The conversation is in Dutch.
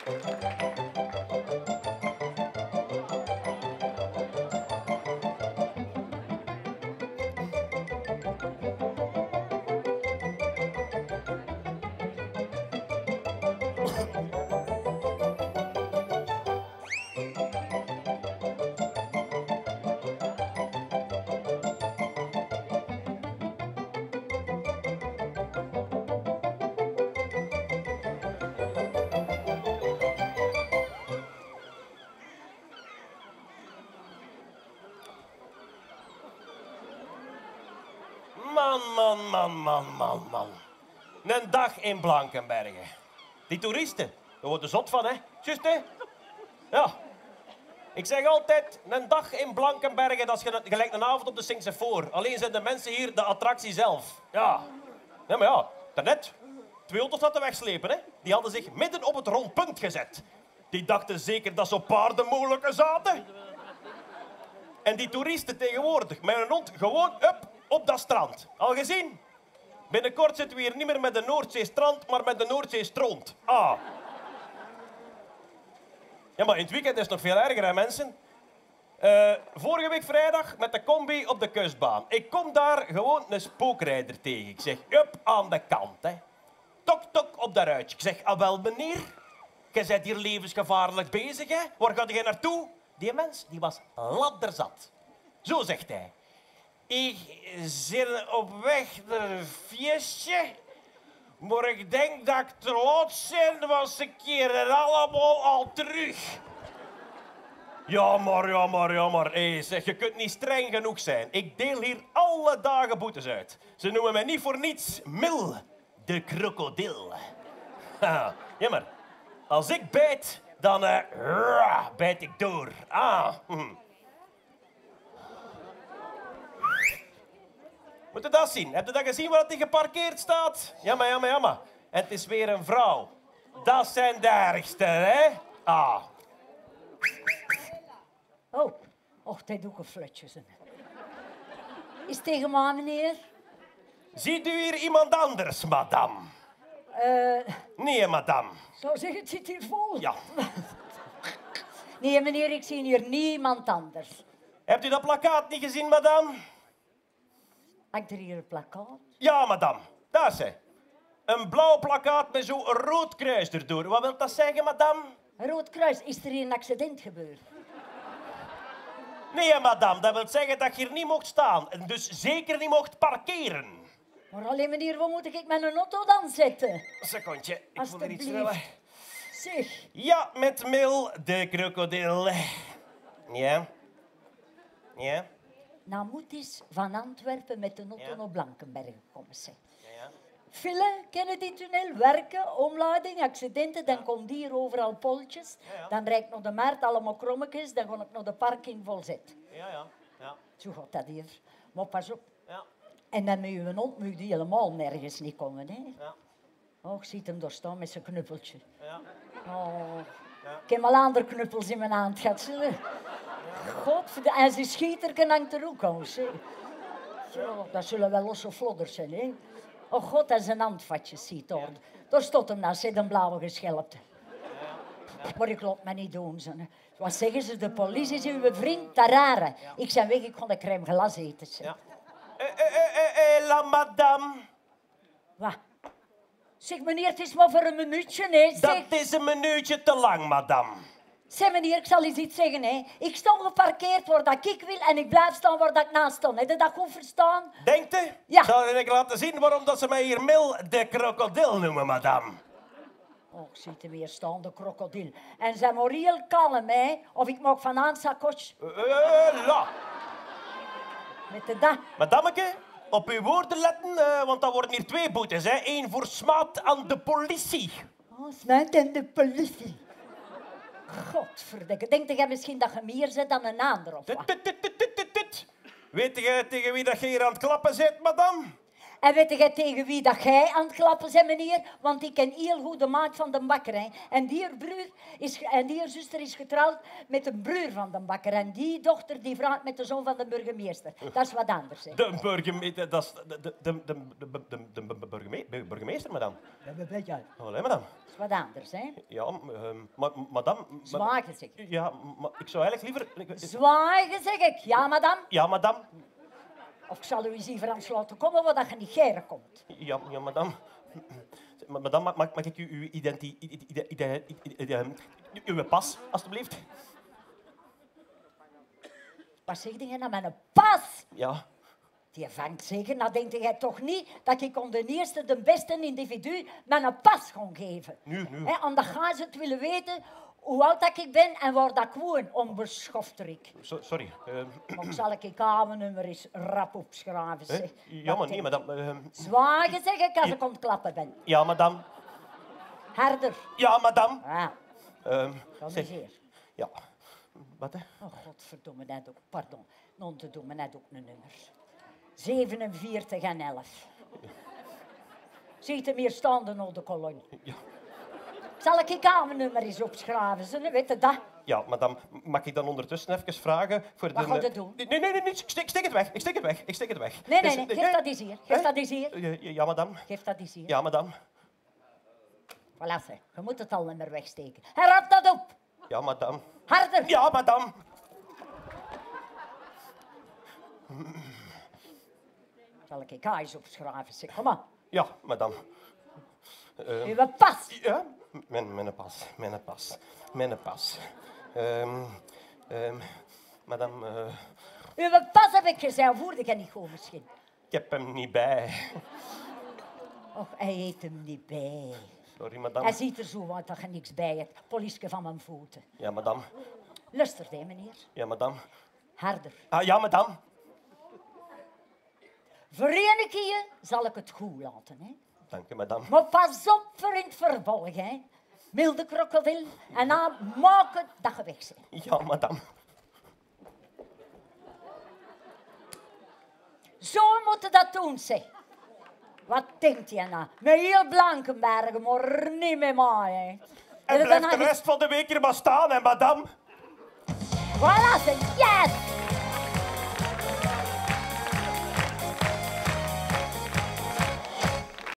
Man. Een dag in Blankenberge. Die toeristen, daar worden zot van, hè? Juist, hè? Ja. Ik zeg altijd, een dag in Blankenberge, dat is gelijk een avond op de Singse Voor. Alleen zijn de mensen hier de attractie zelf. Ja. Ja, maar ja, daarnet. 2 auto's hadden wegslepen, hè? Die hadden zich midden op het rondpunt gezet. Die dachten zeker dat ze op paardenmolen zaten. En die toeristen tegenwoordig, met een hond gewoon op dat strand. Al gezien? Binnenkort zitten we hier niet meer met de Noordzee-strand, maar met de Noordzee-stront. Ah. Ja, maar in het weekend is het nog veel erger, hè, mensen? Vorige week vrijdag met de combi op de kustbaan. Ik kom daar gewoon een spookrijder tegen. Ik zeg, up aan de kant, hè. Tok, tok op dat ruitje. Ik zeg, ah wel, meneer. Jij bent hier levensgevaarlijk bezig, hè. Waar ga je naartoe? Die mens, die was ladderzat. Zo zegt hij. Ik zit op weg naar een feestje, maar ik denk dat ik te laat ben, want ze keren allemaal al terug. Ja, maar. Hey, zeg, je kunt niet streng genoeg zijn. Ik deel hier alle dagen boetes uit. Ze noemen mij niet voor niets Mil de krokodil. Ja, maar als ik bijt, dan bijt ik door. Moet je dat zien? Heb je dat gezien waar hij geparkeerd staat? Jammer. En het is weer een vrouw. Dat zijn de ergste, hè? Ah. Och, dit doe ik een flutjes. Is tegen mij, meneer? Ziet u hier iemand anders, madame? Nee, madame. Zou zeggen, het zit hier vol. Ja. Nee, meneer, ik zie hier niemand anders. Hebt u dat plakkaat niet gezien, madame? Hangt er hier een plakkaat? Ja, madame. Daar is hij. Een blauw plakkaat met zo'n rood kruis erdoor. Wat wil dat zeggen, madame? Een rood kruis. Is er hier een accident gebeurd? Nee, madame. Dat wil zeggen dat je hier niet mocht staan. En dus zeker niet mocht parkeren. Maar alleen, meneer, waar moet ik mijn auto dan zetten? Een secondje. Ik voel er iets Alsjeblieft. sneller. Zeg. Ja, met Mil de krokodil. Ja. Nou moet eens van Antwerpen met de auto naar Blankenberge komen, zeg. Ja. File, kennen die tunnel, werken, omleiding, accidenten, dan komt hier overal polletjes. Dan rijd ik naar de markt, allemaal krommetjes, dan ga ik naar de parking vol zet. Ja. Zo gaat dat hier. Maar pas op. Ja. En dan met uw hond moet die helemaal nergens niet komen, hè. Ja. Oh, ik zie hem daar staan met zijn knuppeltje. Ja. Oh. Ja. Ik heb al andere knuppels in mijn hand gehad, zie je. Godverdomme. En zijn schieterken hangt er ook aan, zeg. Zo, dat zullen wel losse flodders zijn, hè. Oh god, dat is een handvatje, ziet daar. Daar stond hem naast, een blauwe geschelpte. Maar ik laat me niet doen, zo. Wat zeggen ze, de politie is uw vriend, tarare. Ik zei weg, ik kon de crème glas eten, zeg. La madame. Wat? Zeg meneer, het is maar voor een minuutje, hè, zeg. Dat is een minuutje te lang, madame. Zeg meneer, ik zal eens iets zeggen, hè. Ik sta geparkeerd waar dat ik wil en ik blijf staan waar dat ik naast sta. Heb je dat goed verstaan? Denkt u? Ja. Zal ik laten zien waarom dat ze mij hier Mil de krokodil noemen, madame? Oh, ik zie hem weer staan, de krokodil. En zijn maar heel kalm, hè. Of ik mag van aansakotje La. met de dag. Madameke, op uw woorden letten, want dan worden hier 2 boetes, hè. 1 voor smaad aan de politie. Oh, smijt en de politie. Godverdikke. Denk jij misschien dat je meer zet dan een ander, of wat? Weet je tegen wie dat je hier aan het klappen zit, madame? En weet jij tegen wie dat jij aan het klappen bent, meneer? Want ik ken heel goed de maat van de bakker. Hè. En die zuster is getrouwd met een broer van de bakker. En die dochter die vraagt met de zoon van de burgemeester. Dat is wat anders. Hè. De burgemeester, dat is de burgemeester, madame. Ja, Allee, madame. dat is wat anders, hè? Ja, madame. Zwager, zeg ik. Ja, maar ik zou eigenlijk liever... Zwager, zeg ik. Ja, madame. Ja, madame. Of ik zal u eens hier aan het laten komen, wat je niet geren komt. Ja, madame. Madame, mag ik uw uw pas, alstublieft? Wat zeg je nou met een pas? Ja. Die vangt zeker, nou denk jij toch niet dat ik om de eerste, de beste individu met een pas kon geven. Nu. Omdat gaan ze het willen weten hoe oud dat ik ben en waar dat ik woon, onbeschofterik. Sorry. Maar zal ik kamer-nummer eens rap opschrijven, zeg. Ja, maar nee, madame. Zwager zeg ik als ik aan het klappen ben. Ja, madame. Harder. Ja, madame. Dan Zeg. is hier. Ja. Wat, hè? Oh, godverdomme, net ook. Pardon. Non te doen, maar net ook een nummer. 47 en 11. Ziet hem hier staan op de kolon. Ja. Zal ik je kamernummer eens opschrijven? Ze weten dat. Ja, madame, mag ik dan ondertussen even vragen voor Wat gaat het doen? Nee, steek het weg. Ik steek het weg. Nee, Dus, geef dat eens hier. Geef dat eens hier. Ja, madame. Geef dat eens hier. Ja, madame. Voilà, zeg. Je moet het al niet meer wegsteken. En rap dat op. Ja, madame. Harder. Ja, madame. Zal ik je kaas opschrijven? Zeg, kom maar. Ja, madame. Uw pas. Ja, mijn pas. Madame, Uw pas heb ik gezegd, voerde ik niet goed misschien. ik heb hem niet bij. Och, hij eet hem niet bij. Sorry, madame. Hij ziet er zo uit dat je niks bij hebt. Poliesje van mijn voeten. Ja, madame. Luister, hè, meneer. Ja, madame. Harder. Ah, ja, madame. Voor één keer zal ik het goed laten, hè. Dank u, madame. Maar pas op voor in het vervolg, hè. Milde krokodil. En dan maak het dat je weg bent. Ja, madame. Zo moet je dat doen, zeg. Wat denkt je nou? Met heel Blankenbergen, maar niet met mij, hè. En blijft de rest van de week hier maar staan, hè, madame. Voilà, zeg. Yes!